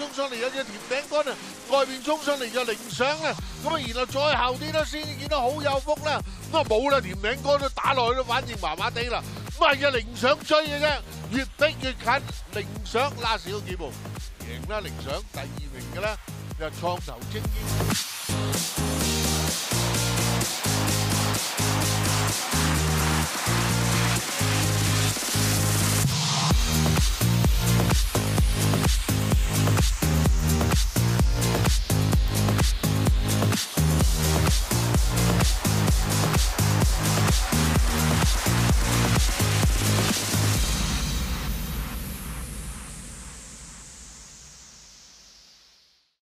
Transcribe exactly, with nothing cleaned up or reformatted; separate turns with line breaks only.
衝上嚟有隻甜餅乾啊，外邊衝上嚟就零上啦，咁啊然後再後啲咧先見到好有福啦，咁啊冇啦，甜餅乾都打落去都反應麻麻地啦，咁啊係零上追嘅啫，越逼越近，零上拉少幾步，贏啦零上第二名嘅咧就創投精英。